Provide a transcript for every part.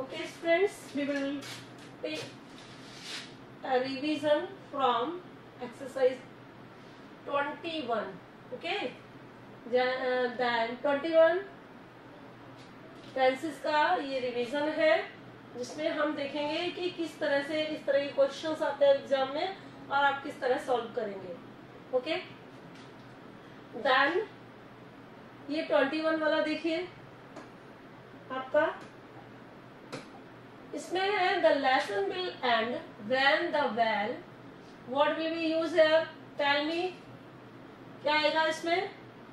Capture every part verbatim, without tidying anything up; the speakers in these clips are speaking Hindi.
Okay, friends, we will take a revision from exercise twenty-one. Okay, then twenty-one tenses का ये रिवीजन है, जिसमें हम देखेंगे कि किस तरह से इस तरह के क्वेश्चंस आते हैं एग्जाम में और आप किस तरह सॉल्व करेंगे. ओके, देन ये इक्कीस वाला देखिए आपका. इसमें है the lesson will end when the bell. What will be use here? Tell me, क्या आएगा इसमें?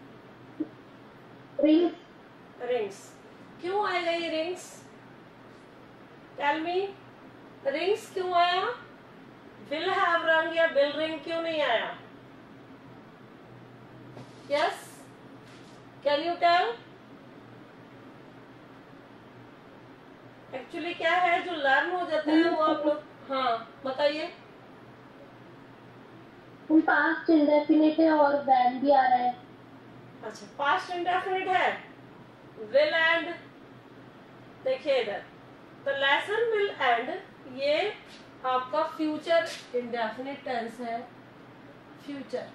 रिंग्स. रिंग्स. क्यों आएगा ये रिंग्स? टेल मी, रिंग्स क्यों आया? विल हैव रंग या विल रिंग क्यों नहीं आया? Yes, can you tell? Actually क्या है, जो लर्न हो जाते हैं वो आप लोग, हाँ बताइए. पास्ट इंडेफिनिट है और वैन भी आ रहा है. अच्छा, पास्ट इंडेफिनिट है. विल एंड, देखिए इधर, द लेसन विल एंड, ये आपका फ्यूचर इंडेफिनिट टेंस है. फ्यूचर.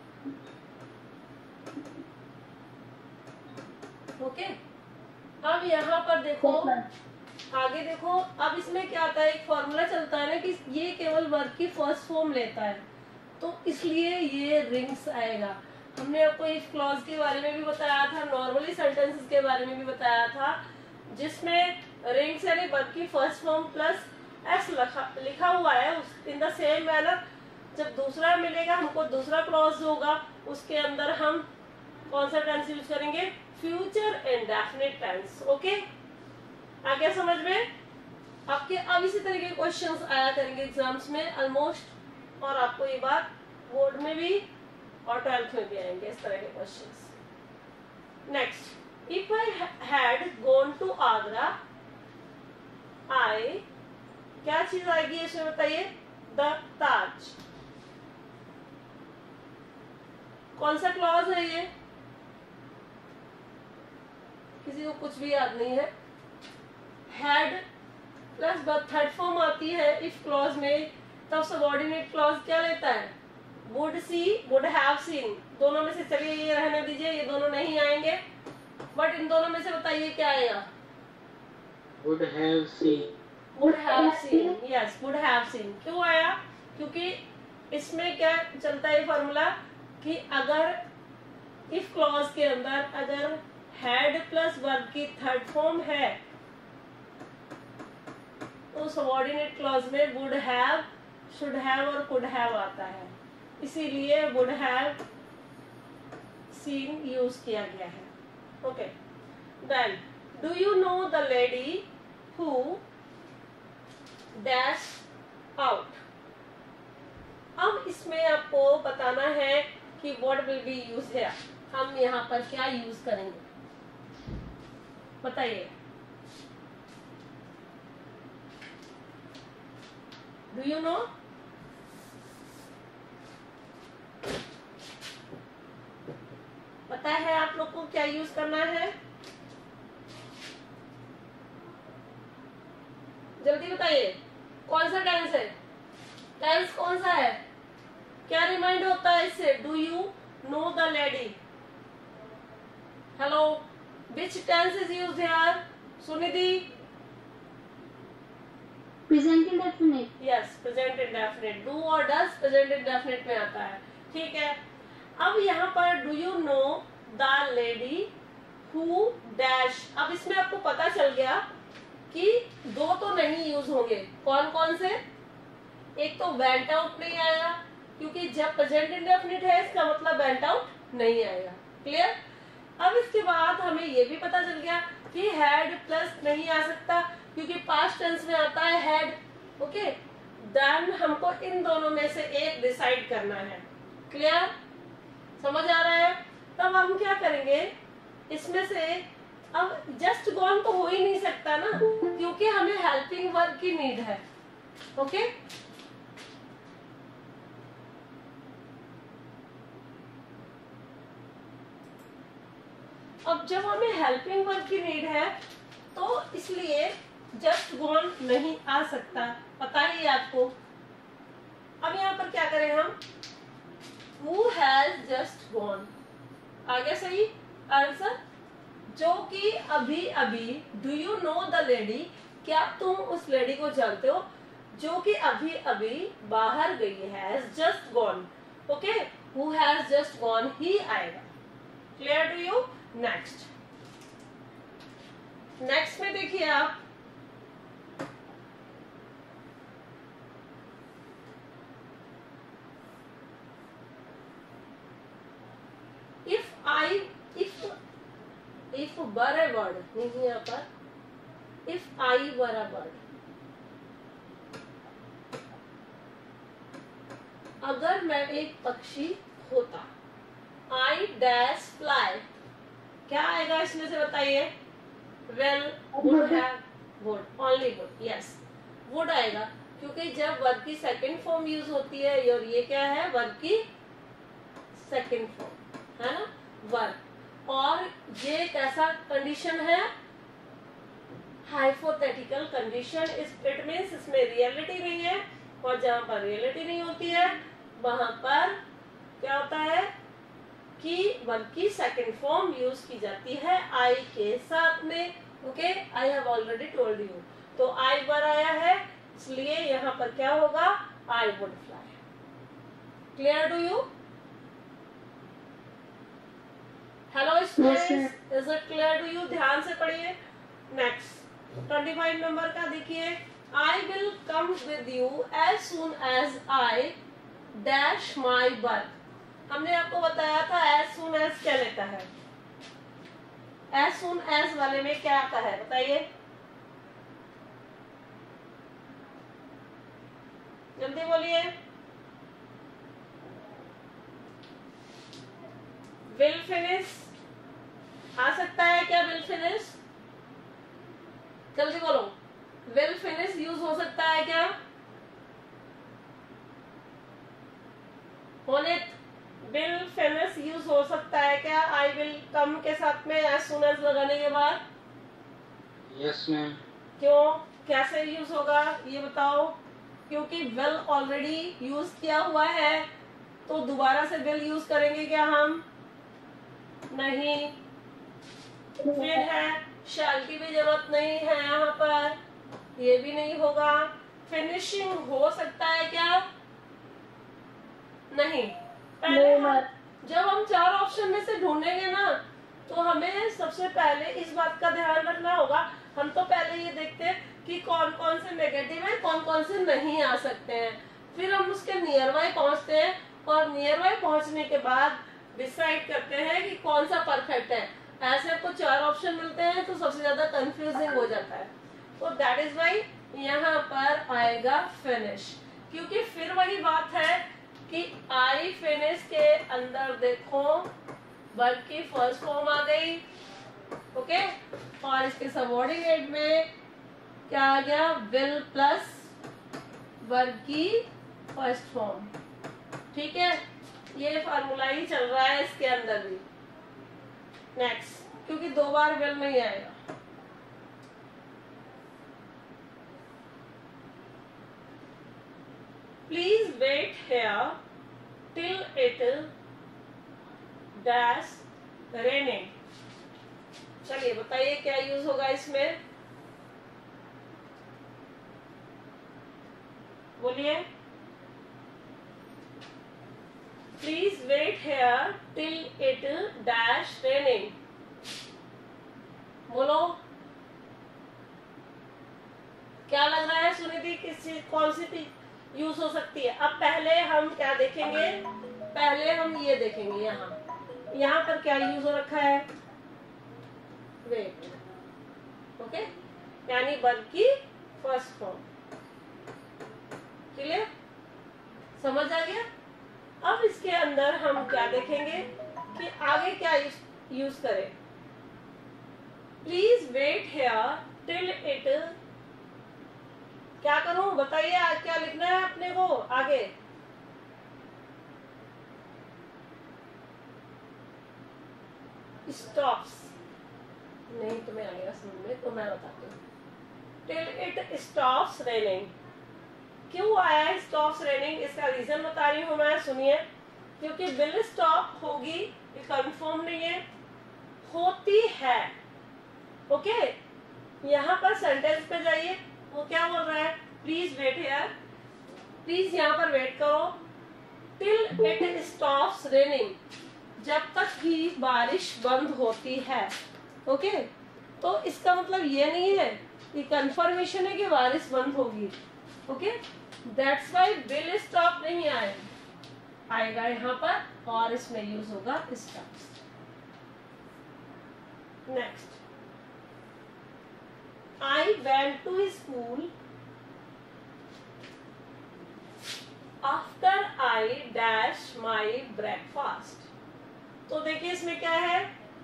ओके, अब यहाँ पर देखो, आगे देखो. अब इसमें क्या आता है, एक फॉर्मूला चलता है ना कि ये केवल वर्ब की फर्स्ट फॉर्म लेता है, तो इसलिए ये रिंग्स आएगा. हमने आपको इफ क्लॉज के बारे में भी बताया था, नॉर्मली सेंटेंसेस के बारे में भी बताया था, जिसमें रिंग्स यानी वर्ब की फर्स्ट फॉर्म प्लस एस लिखा लिखा हुआ है. इन द सेम मैनर जब दूसरा मिलेगा हमको, दूसरा क्लॉज होगा, उसके अंदर हम कौन सा टेंस यूज करेंगे? Future indefinite tense. ओके, आ गया समझ में? आपके अब इसी तरह के क्वेश्चंस आया करेंगे एग्जाम्स में ऑलमोस्ट, और आपको ये बात बोर्ड में भी और ट्वेल्थ में भी आएंगे इस तरह के questions. Next, if I had gone to Agra, I, क्या चीज आएगी इसमें बताइए? द ताज. कौन सा क्लॉज है ये? किसी को कुछ भी याद नहीं है. हैड प्लस थर्ड फॉर्म आती है इफ क्लॉज में, तब सबऑर्डिनेट क्लॉज क्या लेता है? Would see, would have seen. दोनों में से, चलिए ये रहने दीजिए, ये दोनों नहीं आएंगे, बट इन दोनों में से बताइए क्या आएगा? Would have seen. Would have seen, yes, would have seen. क्यों आया? क्योंकि इसमें क्या चलता है फॉर्मूला कि अगर इफ क्लॉज के अंदर अगर हैड प्लस वर्ब की थर्ड फॉर्म है, तो सबऑर्डिनेट क्लॉज में वुड हैव, शुड हैव और कुड हैव आता है, इसीलिए वुड हैव सीन यूज किया गया है. Okay, then do you know the lady who dash out. अब इसमें आपको बताना है कि what will be use here. हम यहाँ पर क्या यूज करेंगे बताइए? Do you know? पता है आप लोग को क्या यूज करना है? जल्दी बताइए, कौन सा टेंस है? टेंस कौन सा है? क्या रिमाइंड होता है इससे? Do you know the lady. Hello, which tense is used here? Sunidhi? Present indefinite. Yes, present indefinite. Do और डज प्रेजेंट इंडेफिनिट में आता है. ठीक है, अब यहाँ पर do you know the lady who dash. अब इसमें आपको पता चल गया कि दो तो नहीं यूज होंगे. कौन कौन से? एक तो वेंट आउट नहीं आएगा, क्योंकि जब प्रेजेंट इंडेफिनिट है इसका मतलब वेंट आउट नहीं आएगा. क्लियर? अब इसके बाद हमें ये भी पता चल गया कि हैड प्लस नहीं आ सकता, क्योंकि पास्ट टेंस में आता है हैड. ओके, देन हमको इन दोनों में से एक डिसाइड करना है. क्लियर? समझ आ रहा है? तब हम क्या करेंगे, इसमें से अब जस्ट गॉन तो हो ही नहीं सकता ना, क्योंकि हमें हेल्पिंग वर्ब की नीड है. ओके, अब जब हमें हेल्पिंग वर्ब की नीड है तो इसलिए जस्ट गॉन नहीं आ सकता, पता ही आपको। अब यहाँ पर क्या करें हम, Who has just gone, आ गया सही आंसर, जो कि अभी अभी, do you know the lady, क्या तुम उस लेडी को जानते हो जो कि अभी अभी बाहर गई है, has just gone, okay, who has just gone ही आएगा। Clear to you? Next next में देखिए आप, if I if if were a word नहीं यहाँ पर, if I were a bird, अगर मैं एक पक्षी होता, आई डैश फ्लाई, क्या आएगा इसमें से बताइए? Well would have, would, only would, yes would आएगा, क्योंकि जब वर्ब की सेकंड फॉर्म यूज होती है, और ये क्या है, वर्ब की सेकंड फॉर्म है ना, वर्ब, और ये कैसा कंडीशन है, हाइपोथेटिकल कंडीशन, इट मीन्स इसमें रियलिटी नहीं है, और जहां पर रियलिटी नहीं होती है वहां पर क्या होता है कि वर्ब की सेकंड फॉर्म यूज की जाती है आई के साथ में, okay, I have already told you. तो आई वर आया है, इसलिए यहाँ पर क्या होगा, I would fly. Clear to you? Hello students, is it clear to you? ध्यान से पढ़िए। नेक्स्ट ट्वेंटी फाइव नंबर का देखिए, I will come with you as soon as I dash my work. हमने आपको बताया था एज सुन एज क्या लेता है, एज सुन एज वाले में क्या आता है बताइए, जल्दी बोलिए। विल फिनिश आ सकता है क्या, विल फिनिश, जल्दी बोलो, विल फिनिश यूज हो सकता है क्या, होने विल फिनिश यूज हो सकता है क्या आई विल कम के साथ में एज सुन एज लगाने के बाद? Yes ma'am. क्यों, कैसे यूज होगा ये बताओ? क्योंकि विल ऑलरेडी यूज किया हुआ है, तो दोबारा से विल यूज करेंगे क्या हम? नहीं। फिर है शैल की भी जरूरत नहीं है यहाँ पर, ये भी नहीं होगा। फिनिशिंग हो सकता है क्या? नहीं। पहले हम, जब हम चार ऑप्शन में से ढूंढेंगे ना, तो हमें सबसे पहले इस बात का ध्यान रखना होगा, हम तो पहले ये देखते हैं कि कौन कौन से नेगेटिव है, कौन कौन से नहीं आ सकते हैं, फिर हम उसके नियर बाय पहुंचते हैं, और नियर बाय पहुंचने के बाद डिसाइड करते हैं कि कौन सा परफेक्ट है। ऐसे आपको चार ऑप्शन मिलते हैं तो सबसे ज्यादा कंफ्यूजिंग हो जाता है, तो दैट इज वाई यहाँ पर आएगा फिनिश, क्योंकि फिर वही बात है कि आई फिनिश के अंदर देखो वर्ब की फर्स्ट फॉर्म आ गई, ओके, और इसके सबऑर्डिनेट में क्या आ गया, विल प्लस वर्ब की फर्स्ट फॉर्म। ठीक है, ये फार्मूला ही चल रहा है इसके अंदर भी। नेक्स्ट, क्योंकि दो बार विल नहीं आएगा। Please wait here till it dash raining। चलिए बताइए क्या यूज होगा इसमें, बोलिए। Please wait here till it dash raining, बोलो क्या लग रहा है सुनिधि, किस कौन सी यूज हो सकती है? अब पहले हम क्या देखेंगे, पहले हम ये देखेंगे, यहाँ यहाँ पर क्या यूज हो रखा है, वेट, ओके, यानी वर्ब की फर्स्ट फॉर्म। क्लियर, समझ आ गया? अब इसके अंदर हम क्या देखेंगे कि आगे क्या यूज करें। Please wait here till it, क्या करूं बताइए, आज क्या लिखना है अपने को आगे? स्टॉप्स नहीं तुम्हें आएगा समझ में, तो मैं बताती हूँ। till it stops raining. क्यों आया है stops raining? इसका रीजन बता रही हूँ मैं, सुनिए. क्योंकि will stop होगी, ये कंफर्म नहीं है, होती है. Okay okay? यहाँ पर सेंटेंस पे जाइए, वो क्या बोल रहा है? प्लीज वेट हियर, प्लीज यहाँ पर वेट करो. टिल इट स्टॉप्स रेनिंग, जब तक ही बारिश बंद होती है. Okay okay? तो इसका मतलब ये नहीं है, ये कंफर्मेशन है कि बारिश बंद होगी. Okay, that's why will stop नहीं आए आएगा यहाँ पर, और इसमें यूज होगा stops. Next, I went to school after I dash my breakfast. तो देखिए इसमें क्या है,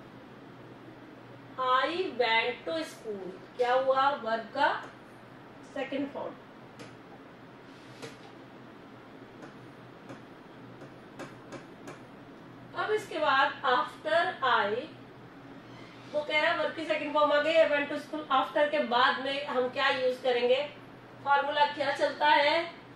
I went to school, क्या हुआ? वर्ब का सेकंड फॉर्म. अब इसके बाद आफ्टर आई, वो कह रहा है वर्ब की सेकंड फॉर्म आ गई. I went to school, after के बाद में हम क्या यूज करेंगे? फॉर्मूला क्या चलता है?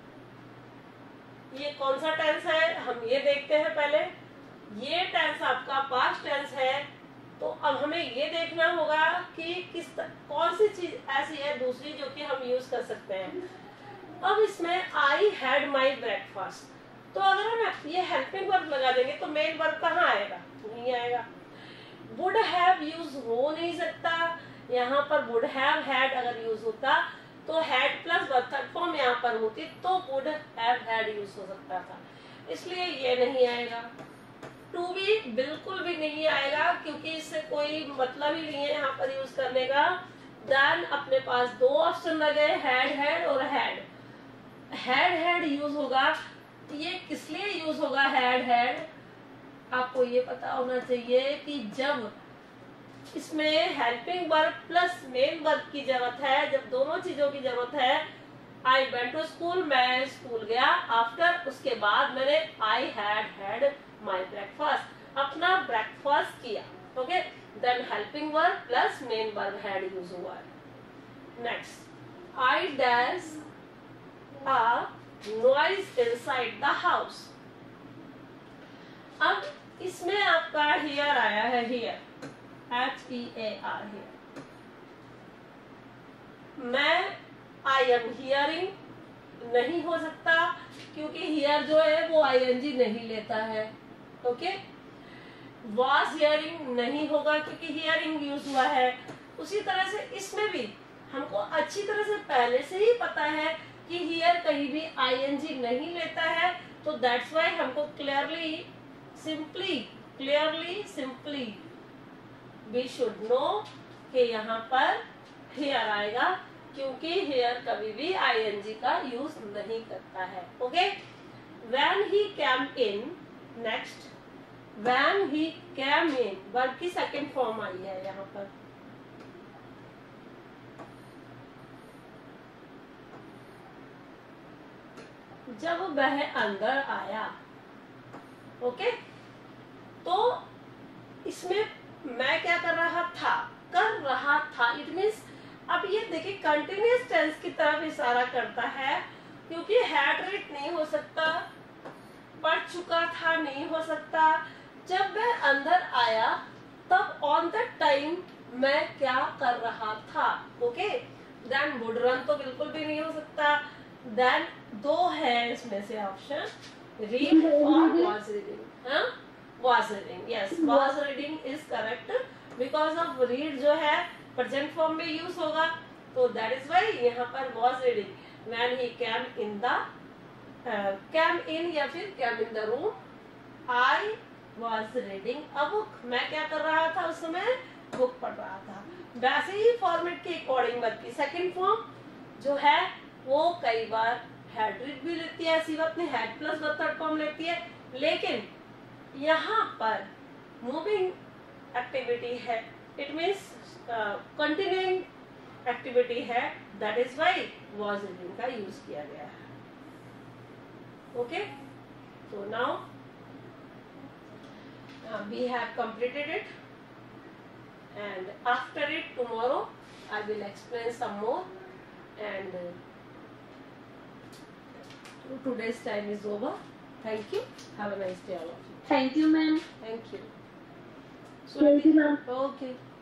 ये कौन सा टेंस है हम ये देखते हैं पहले. ये टेंस आपका पास्ट टेंस है, तो अब हमें ये देखना होगा कि किस कौन सी चीज ऐसी है दूसरी जो कि हम यूज कर सकते हैं. अब इसमें आई हैड माई ब्रेकफास्ट, तो अगर हम ये हेल्पिंग वर्ब लगा देंगे तो मेन वर्ब कहाँ आएगा? नहीं आएगा. वुड हैव यूज हो नहीं सकता, यहाँ पर वुड हैव हैड अगर यूज होता तो had plus verb third form यहाँ पर होती तो वुड हैव हैड यूज हो सकता था, इसलिए ये नहीं आएगा. टू बी बिल्कुल भी नहीं आएगा, क्योंकि इससे कोई मतलब ही नहीं है यहाँ पर यूज करने का. देन अपने पास दो ऑप्शन लगे, हैड हैड और हैड. हैड हैड यूज होगा, ये किस लिए यूज होगा हैड हैड? आपको ये पता होना चाहिए कि जब इसमें helping verb plus main verb की जरूरत है, जब दोनों चीजों की जरूरत है. आई वेंट टू स्कूल, मैं स्कूल गया. आफ्टर, उसके बाद मैंने I had had my breakfast, अपना ब्रेकफास्ट किया. Okay, then helping verb plus main verb had use हुआ है. Next, I dash a noise inside the house. अब इसमें आपका हियर आया है, here H E A R, here. मैं आई एम हियरिंग नहीं हो सकता, क्योंकि हियर जो है वो आई एन जी नहीं लेता है. ओके, वॉज हियरिंग नहीं होगा क्योंकि हियरिंग यूज हुआ है. उसी तरह से इसमें भी हमको अच्छी तरह से पहले से ही पता है कि हियर कहीं भी आई एन जी नहीं लेता है, तो दैट्स वाई हमको clearly simply clearly simply we should know कि यहाँ पर हेयर आएगा, क्योंकि हेयर कभी भी आईएनजी का यूज नहीं करता है. Okay, when he came in. Next, when he came in verb की सेकंड फॉर्म आई है यहाँ पर. जब वह अंदर आया. ओके, तो इसमें मैं क्या कर रहा था? कर रहा था. इट मीन्स अब ये देखिए कंटिन्यूअस टेंस की तरफ इशारा करता है, क्योंकि हैड रीड नहीं हो सकता, पढ़ चुका था नहीं हो सकता. जब वह अंदर आया तब ऑन द टाइम मैं क्या कर रहा था. ओके, देन वुड रन तो बिल्कुल भी नहीं हो सकता. देन दो है इसमें से ऑप्शन, रीड और वॉज रीडिंग. हाँ, was reading. Yes, was reading is correct, because of read जो है प्रेजेंट फॉर्म में यूज होगा, तो दैट इज व्हाई यहाँ पर was reading. When he came in the came in या फिर came in the room, I was reading a book. मैं क्या कर रहा था उस समय? बुक पढ़ रहा था. वैसे ही फॉर्मेट के अकॉर्डिंग वर्ब की सेकंड फॉर्म जो है वो कई बार हैड रीड भी लेती है, ऐसी बात नहीं, had plus verb third form लेती है, लेकिन यहाँ पर मूविंग एक्टिविटी है, इट मीन्स कंटिन्यूइंग एक्टिविटी है, that is why was reading का यूज किया गया है. Okay, so now uh, we have completed it, and after it tomorrow I will explain some more and uh, today's time is over. Thank you. Have a nice day all of you. Thank you, ma'am. Thank you. Thank you, ma'am. Okay.